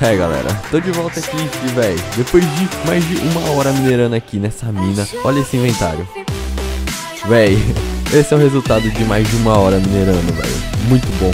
É, galera, tô de volta aqui e, véi, depois de mais de 1 hora minerando aqui nessa mina, olha esse inventário. Véi, esse é o resultado de mais de 1 hora minerando, velho. Muito bom.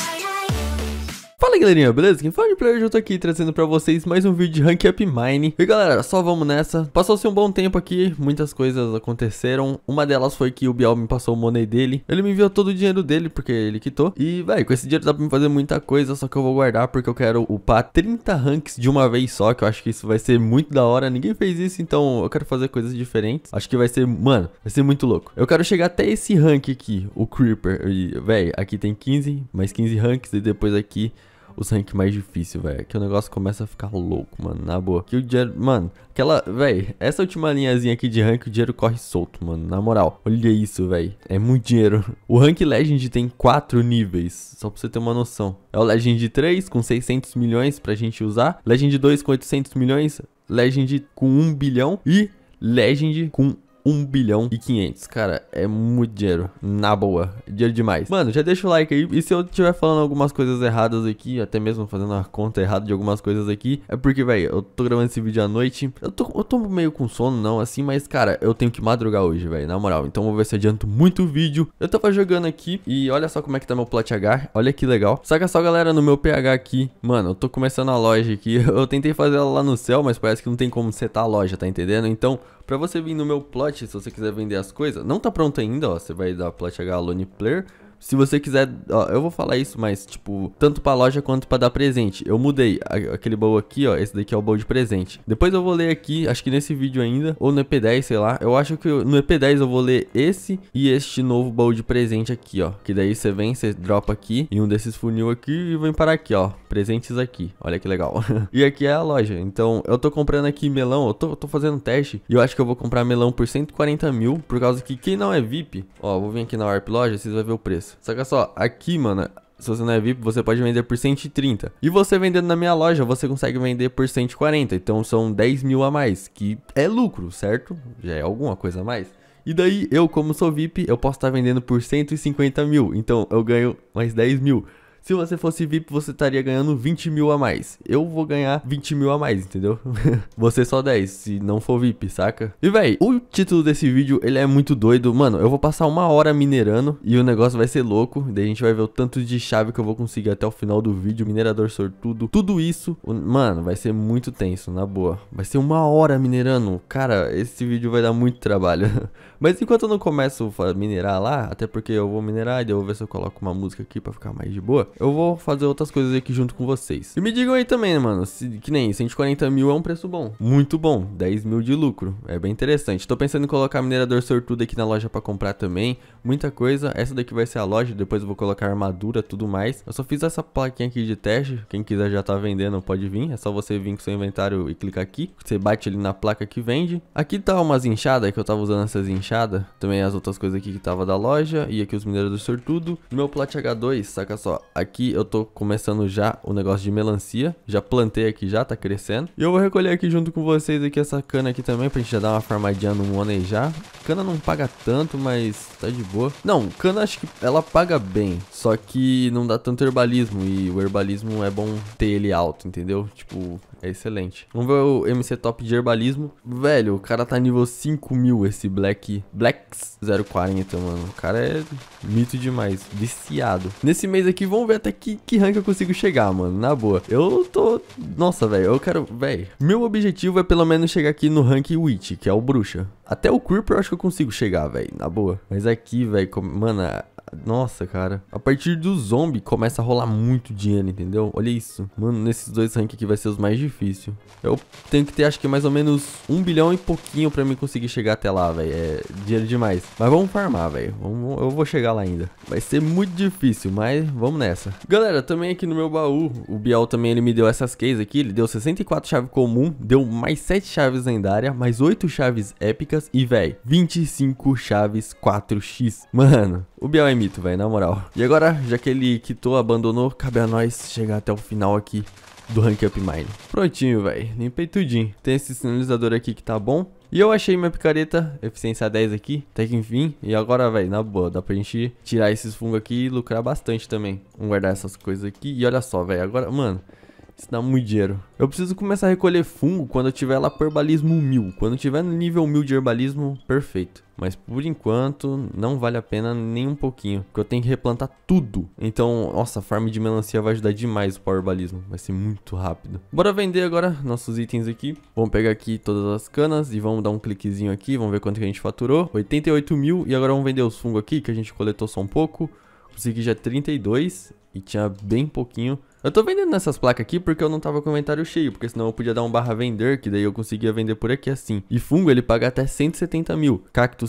Fala, galerinha, beleza? Quem fala de Player, eu tô aqui trazendo pra vocês mais um vídeo de Rank Up Mine. E galera, só vamos nessa. Passou-se um bom tempo aqui, muitas coisas aconteceram. Uma delas foi que o Biel me passou o money dele. Ele me enviou todo o dinheiro dele, porque ele quitou. E, velho, com esse dinheiro dá pra me fazer muita coisa, só que eu vou guardar porque eu quero upar 30 ranks de uma vez só, que eu acho que isso vai ser muito da hora. Ninguém fez isso, então eu quero fazer coisas diferentes. Acho que vai ser, mano, vai ser muito louco. Eu quero chegar até esse rank aqui, o Creeper. E, velho, aqui tem 15, mais 15 ranks e depois aqui os ranks mais difíceis, velho. Que o negócio começa a ficar louco, mano, na boa. Que o dinheiro, mano, aquela, velho, essa última linhazinha aqui de rank, o dinheiro corre solto, mano, na moral. Olha isso, velho, é muito dinheiro. O rank Legend tem 4 níveis, só pra você ter uma noção. É o Legend 3 com 600 milhões pra gente usar, Legend 2 com 800 milhões, Legend com 1 bilhão e Legend com 1 bilhão e 500, cara, é muito dinheiro, na boa, dinheiro demais. Mano, já deixa o like aí, e se eu estiver falando algumas coisas erradas aqui, até mesmo fazendo uma conta errada de algumas coisas aqui, é porque, velho, eu tô gravando esse vídeo à noite, eu tô meio com sono, não, assim, mas, cara, eu tenho que madrugar hoje, velho, na moral, então vou ver se adianto muito o vídeo. Eu tava jogando aqui, e olha só como é que tá meu plot H, olha que legal. Saca só, galera, no meu PH aqui, mano, eu tô começando a loja aqui, eu tentei fazer ela lá no céu, mas parece que não tem como setar a loja, tá entendendo? Então, pra você vir no meu plot, se você quiser vender as coisas, não tá pronto ainda, ó, você vai dar plot H Lone Player. Se você quiser, ó, eu vou falar isso, mas, tipo, tanto pra loja quanto pra dar presente. Eu mudei aquele baú aqui, ó, esse daqui é o baú de presente. Depois eu vou ler aqui, acho que nesse vídeo ainda, ou no EP10, sei lá. Eu acho que no EP10 eu vou ler esse e este novo baú de presente aqui, ó. Que daí você vem, você dropa aqui em um desses funil aqui e vem parar aqui, ó. Presentes aqui, olha que legal. E aqui é a loja, então eu tô comprando aqui melão, eu tô fazendo teste. E eu acho que eu vou comprar melão por 140 mil, por causa que quem não é VIP, ó, vou vir aqui na Warp Loja, vocês vão ver o preço. Saca só, aqui, mano, se você não é VIP, você pode vender por 130. E você vendendo na minha loja, você consegue vender por 140. Então são 10 mil a mais, que é lucro, certo? Já é alguma coisa a mais. E daí, eu como sou VIP, eu posso estar vendendo por 150 mil. Então eu ganho mais 10 mil. Se você fosse VIP, você estaria ganhando 20 mil a mais. Eu vou ganhar 20 mil a mais, entendeu? Você só 10, se não for VIP, saca? E, véi, o título desse vídeo, ele é muito doido. Mano, eu vou passar 1 hora minerando e o negócio vai ser louco. Daí a gente vai ver o tanto de chave que eu vou conseguir até o final do vídeo. Minerador sortudo, tudo isso. Mano, vai ser muito tenso, na boa. Vai ser 1 hora minerando. Cara, esse vídeo vai dar muito trabalho. Mas enquanto eu não começo a minerar lá, até porque eu vou minerar e daí eu vou ver se eu coloco uma música aqui pra ficar mais de boa, eu vou fazer outras coisas aqui junto com vocês. E me digam aí também, mano, que nem 140 mil é um preço bom. Muito bom, 10 mil de lucro. É bem interessante. Tô pensando em colocar minerador sortudo aqui na loja pra comprar também. Muita coisa. Essa daqui vai ser a loja, depois eu vou colocar armadura, tudo mais. Eu só fiz essa plaquinha aqui de teste. Quem quiser já tá vendendo, pode vir. É só você vir com seu inventário e clicar aqui. Você bate ali na placa que vende. Aqui tá umas enxadas, que eu tava usando essas enxadas. Também as outras coisas aqui que tava da loja. E aqui os mineradores sortudo. No meu plot H2, saca só. Aqui eu tô começando já o negócio de melancia. Já plantei aqui já, tá crescendo. E eu vou recolher aqui junto com vocês aqui essa cana aqui também, pra gente já dar uma farmadinha no money já. Cana não paga tanto, mas tá de boa. Não, cana acho que ela paga bem, só que não dá tanto herbalismo. E o herbalismo é bom ter ele alto, entendeu? Tipo, é excelente. Vamos ver o MC top de herbalismo. Velho, o cara tá nível 5000, esse Blacks 040, mano. O cara é mito demais, viciado. Nesse mês aqui, vamos ver até que rank eu consigo chegar, mano, na boa. Eu tô... Nossa, velho, eu quero... Velho, meu objetivo é pelo menos chegar aqui no rank Witch, que é o bruxa. Até o Creeper eu acho que eu consigo chegar, velho, na boa. Mas aqui, velho, mano... Nossa, cara, a partir do zombie começa a rolar muito dinheiro, entendeu? Olha isso, mano, nesses dois ranks aqui vai ser os mais difíceis. Eu tenho que ter, acho que mais ou menos 1 bilhão e pouquinho pra mim conseguir chegar até lá, velho. É dinheiro demais. Mas vamos farmar, velho. Eu vou chegar lá ainda. Vai ser muito difícil, mas vamos nessa. Galera, também aqui no meu baú, o Biel também, ele me deu essas cases aqui. Ele deu 64 chaves comum, deu mais 7 chaves lendárias, mais 8 chaves épicas e, velho, 25 chaves 4x. Mano, o Biel é mito, velho, na moral. E agora, já que ele quitou, abandonou, cabe a nós chegar até o final aqui do Rank Up Mine. Prontinho, velho, limpei tudinho. Tem esse sinalizador aqui que tá bom. E eu achei minha picareta, eficiência 10 aqui, até que enfim. E agora, velho, na boa, dá pra gente tirar esses fungos aqui e lucrar bastante também. Vamos guardar essas coisas aqui. E olha só, velho, agora, mano, Isso dá muito dinheiro. Eu preciso começar a recolher fungo quando eu tiver lá pro herbalismo 1000. Quando eu tiver no nível 1000 de herbalismo, perfeito. Mas por enquanto, não vale a pena nem um pouquinho. Porque eu tenho que replantar tudo. Então, nossa, a farm de melancia vai ajudar demais o herbalismo. Vai ser muito rápido. Bora vender agora nossos itens aqui. Vamos pegar aqui todas as canas e vamos dar um cliquezinho aqui. Vamos ver quanto que a gente faturou. 88 mil. E agora vamos vender os fungos aqui, que a gente coletou só um pouco. Consegui já 32 e tinha bem pouquinho. Eu tô vendendo nessas placas aqui porque eu não tava com o inventário cheio, porque senão eu podia dar um barra vender, que daí eu conseguia vender por aqui assim. E fungo ele paga até 170 mil, cacto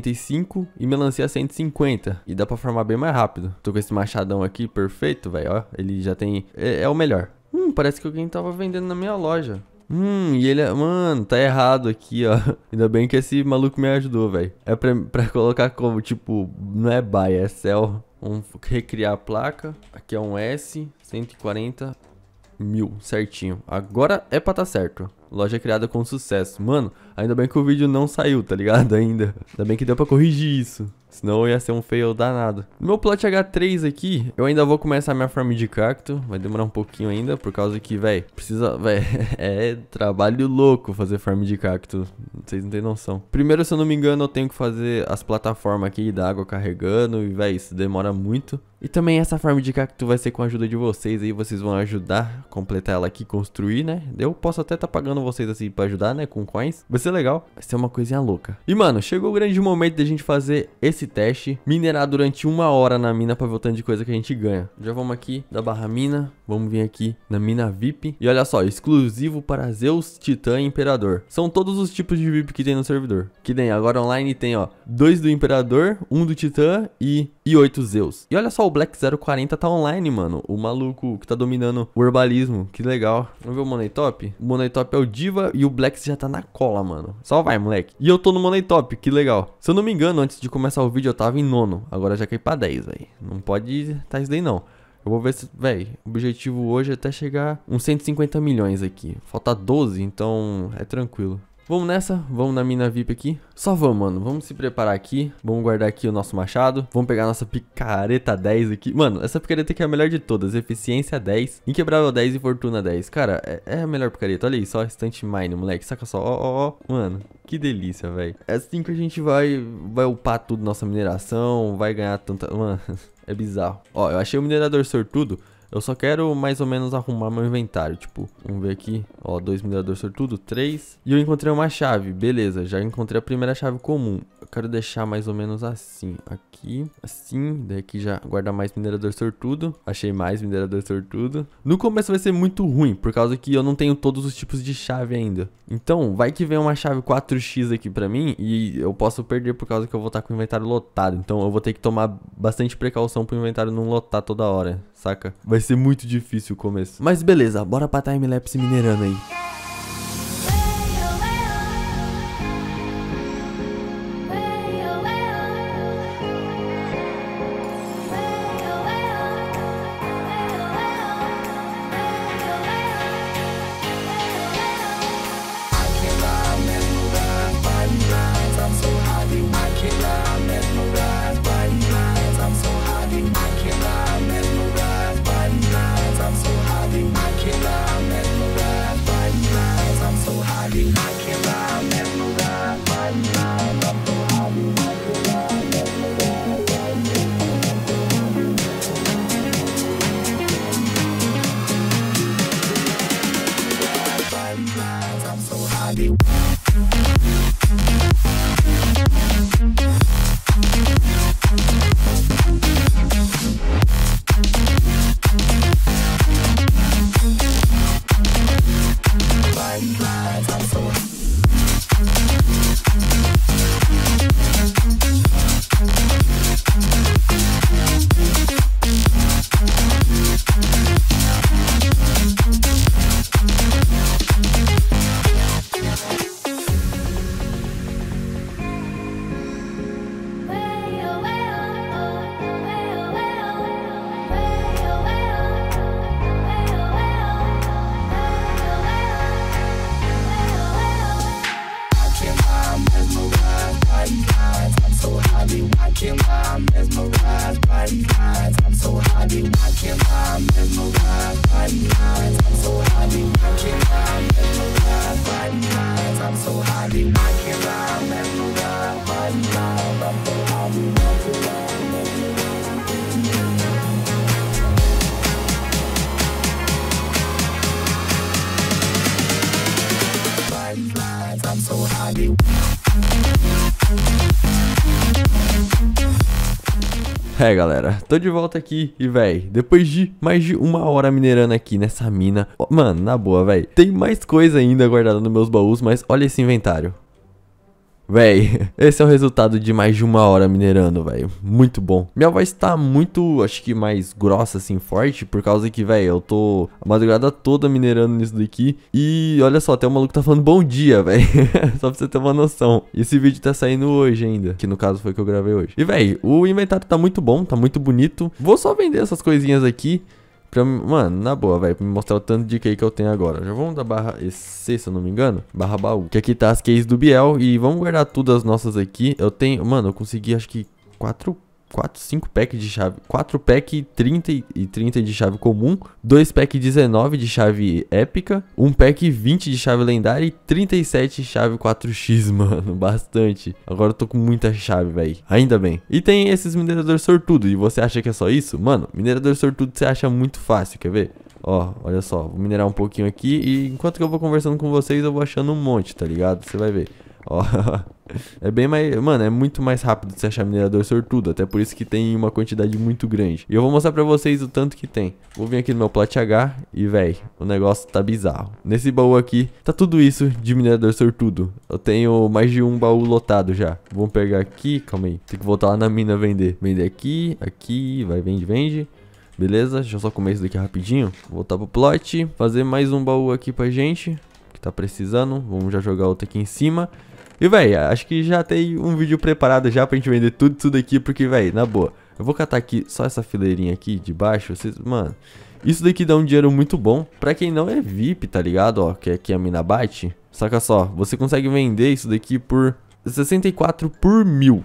175 e melancia 150. E dá pra farmar bem mais rápido. Tô com esse machadão aqui, perfeito, velho, ó. Ele já tem... É o melhor. Parece que alguém tava vendendo na minha loja. E ele é... Mano, tá errado aqui, ó. Ainda bem que esse maluco me ajudou, velho. É pra colocar como, tipo, não é buy, é sell. Vamos recriar a placa. Aqui é um S, 140 mil, certinho. Agora é pra tá certo. Loja criada com sucesso. Mano, ainda bem que o vídeo não saiu, tá ligado? Ainda bem que deu pra corrigir isso. Senão ia ser um fail danado. No meu plot H3 aqui, eu ainda vou começar minha farm de cacto. Vai demorar um pouquinho ainda, por causa que, velho, precisa... Velho, é trabalho louco fazer farm de cacto. Vocês não tem noção. Primeiro, se eu não me engano, eu tenho que fazer as plataformas aqui da água carregando. E, velho, isso demora muito. E também essa farm de cacto vai ser com a ajuda de vocês aí. Vocês vão ajudar a completar ela aqui, construir, né? Eu posso até tá pagando vocês assim pra ajudar, né? Com coins. Vai ser legal. Vai ser uma coisinha louca. E, mano, chegou o grande momento da gente fazer esse teste. Minerar durante 1 hora na mina pra ver o tanto de coisa que a gente ganha. Já vamos aqui da barra mina. Vamos vir aqui na mina VIP. E olha só, exclusivo para Zeus, Titã e Imperador. São todos os tipos de VIP que tem no servidor. Que nem agora online tem, ó, 2 do Imperador, 1 do Titã e 8 Zeus. E olha só, o Black 040 tá online, mano. O maluco que tá dominando o herbalismo. Que legal. Vamos ver o Money Top? O Money Top é o Diva e o Black já tá na cola, mano. Só vai, moleque. E eu tô no Money Top, que legal. Se eu não me engano, antes de começar o vídeo eu tava em 9º. Agora já caí pra 10, velho. Não pode tá isso daí, não. Eu vou ver se... Véi, o objetivo hoje é até chegar uns 150 milhões aqui. Falta 12, então é tranquilo. Vamos nessa, vamos na mina VIP aqui. Só vamos, mano, vamos se preparar aqui. Vamos guardar aqui o nosso machado. Vamos pegar a nossa picareta 10 aqui. Mano, essa picareta aqui é a melhor de todas. Eficiência 10, inquebrável 10 e fortuna 10. Cara, é a melhor picareta. Olha aí, só Instant Mine, moleque. Saca só, ó. Mano, que delícia, velho. É assim que a gente vai upar tudo nossa mineração. Vai ganhar tanta... Mano, é bizarro. Ó, eu achei o minerador sortudo. Eu só quero mais ou menos arrumar meu inventário, tipo, vamos ver aqui, ó, 2 mineradores sortudo, 3. E eu encontrei uma chave, beleza, já encontrei a primeira chave comum. Eu quero deixar mais ou menos assim, aqui, assim, daí aqui já guardar mais minerador sortudo. Achei mais minerador sortudo. No começo vai ser muito ruim, por causa que eu não tenho todos os tipos de chave ainda. Então, vai que vem uma chave 4x aqui pra mim e eu posso perder por causa que eu vou estar com o inventário lotado. Então eu vou ter que tomar bastante precaução pro inventário não lotar toda hora, saca? Vai ser muito difícil o começo. Mas beleza, bora pra timelapse minerando aí. I'm mesmerized by these eyes. I'm so high, I can't lie, mesmerized. É, galera, tô de volta aqui e, véi, depois de mais de uma hora minerando aqui nessa mina, mano, na boa, véi, tem mais coisa ainda guardada nos meus baús, mas olha esse inventário. Véi, esse é o resultado de mais de uma hora minerando, velho. Muito bom. Minha voz tá muito, acho que mais grossa, assim, forte, por causa que, velho, eu tô a madrugada toda minerando nisso daqui. E olha só, até o maluco tá falando bom dia, velho. Só pra você ter uma noção. E esse vídeo tá saindo hoje ainda, que no caso foi que eu gravei hoje. E, velho, o inventário tá muito bom, tá muito bonito. Vou só vender essas coisinhas aqui. Mano, na boa, velho, pra me mostrar o tanto de key que eu tenho agora. Já vamos da barra EC, se eu não me engano, barra baú. Que aqui tá as keys do Biel e vamos guardar tudo as nossas aqui. Eu tenho, mano, eu consegui acho que 5 packs de chave, 4 pack 30 e 30 de chave comum, 2 pack 19 de chave épica, 1 pack 20 de chave lendária e 37 de chave 4x, mano, bastante. Agora eu tô com muita chave, velho, ainda bem. E tem esses mineradores sortudo, e você acha que é só isso? Mano, minerador sortudo você acha muito fácil, quer ver? Ó, olha só, vou minerar um pouquinho aqui e enquanto que eu vou conversando com vocês eu vou achando um monte, tá ligado? Você vai ver. Ó, é bem mais, mano, é muito mais rápido de você achar minerador sortudo, até por isso que tem uma quantidade muito grande. E eu vou mostrar pra vocês o tanto que tem. Vou vir aqui no meu plot H e, véi, o negócio tá bizarro. Nesse baú aqui, tá tudo isso de minerador sortudo. Eu tenho mais de um baú lotado já. Vamos pegar aqui, calma aí, tem que voltar lá na mina vender. Vender aqui, aqui, vai, vende. Beleza, deixa eu só comer isso daqui rapidinho. Voltar pro plot, fazer mais um baú aqui pra gente, que tá precisando. Vamos já jogar outro aqui em cima. E, véi, acho que já tem um vídeo preparado já pra gente vender tudo isso daqui, porque, véi, na boa, eu vou catar aqui só essa fileirinha aqui de baixo, vocês, mano, isso daqui dá um dinheiro muito bom pra quem não é VIP, tá ligado, ó, que aqui a mina bate. Saca só, você consegue vender isso daqui por 64 por 1000,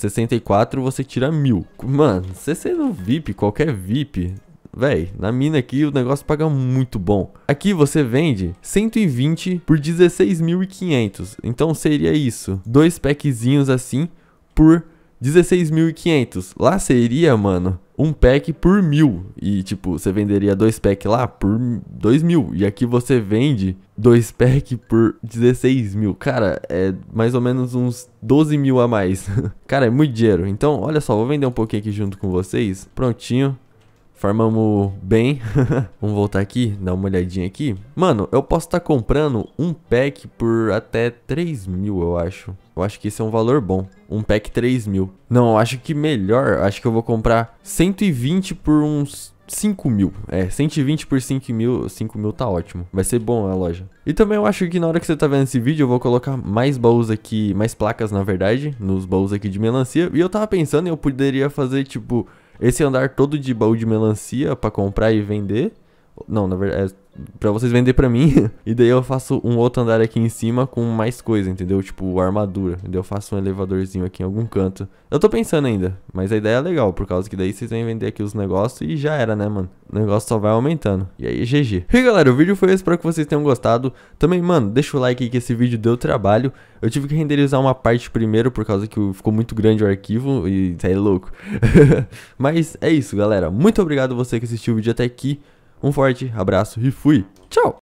64 você tira 1000. Mano, você sendo VIP, qualquer VIP... Véi, na mina aqui o negócio paga muito bom. Aqui você vende 120 por 16.500. Então seria isso, 2 packzinhos assim por 16.500. Lá seria, mano, um pack por 1000. E tipo, você venderia 2 packs lá por 2.000. E aqui você vende 2 packs por 16.000. Cara, é mais ou menos uns 12.000 a mais. Cara, é muito dinheiro. Então, olha só, vou vender um pouquinho aqui junto com vocês. Prontinho. Farmamos bem. Vamos voltar aqui, dar uma olhadinha aqui. Mano, eu posso estar comprando um pack por até 3.000, eu acho. Eu acho que esse é um valor bom. Um pack 3.000. Não, eu acho que melhor. Acho que eu vou comprar 120 por uns 5.000. 120 por 5.000. 5.000 tá ótimo. Vai ser bom a loja. E também eu acho que na hora que você tá vendo esse vídeo, eu vou colocar mais baús aqui, mais placas na verdade, nos baús aqui de melancia. E eu tava pensando, eu poderia fazer tipo... esse andar todo de baú de melancia pra comprar e vender. Não, na verdade, pra vocês vender pra mim. E daí eu faço um outro andar aqui em cima com mais coisa, entendeu? Tipo, armadura. E daí eu faço um elevadorzinho aqui em algum canto. Eu tô pensando ainda, mas a ideia é legal, por causa que daí vocês vêm vender aqui os negócios e já era, né, mano? O negócio só vai aumentando. E aí, GG. E galera, o vídeo foi esse, espero que vocês tenham gostado. Também, mano, deixa o like aí que esse vídeo deu trabalho. Eu tive que renderizar uma parte primeiro, por causa que ficou muito grande o arquivo e tá louco. Mas é isso, galera. Muito obrigado você que assistiu o vídeo até aqui. Um forte abraço e fui. Tchau!